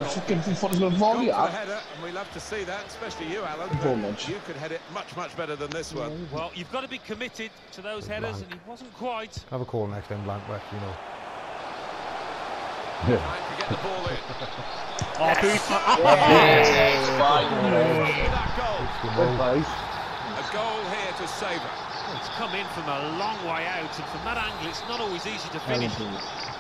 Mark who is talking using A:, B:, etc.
A: Fucking thought it was going to volley up.
B: And we love to see that, especially you, Alan. You could head it much, much better than this one.
C: Well, you've got to be committed to those headers, and he wasn't quite.
D: Have a call next time, blank, you know.
B: Trying to get the ball in.
C: Oh,
B: A goal here to savour.
C: It's come in from a long way out, and from that angle, it's not always easy to finish.